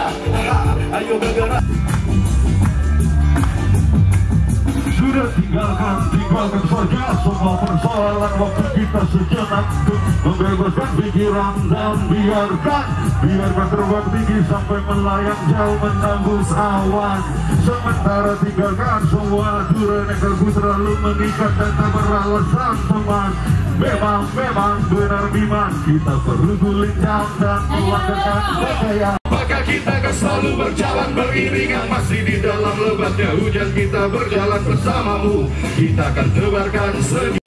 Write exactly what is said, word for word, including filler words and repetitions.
Ayo bergerak. Sudah tinggalkan, tinggalkan saja semua persoalan waktu kita sejenak untuk membebaskan pikiran dan biarkan, biarkan terbang tinggi sampai melayang jauh menembus awan. Sementara tinggalkan semua aturan yang kalbu terlalu mengikat dan tak beralasan teman. Memang, memang benar biman kita perlu gulingan dan melangkahkan percaya. Maka kita akan selalu berjalan beriringan, masih di dalam lebatnya hujan kita berjalan bersamamu. Kita akan tebarkan senyum.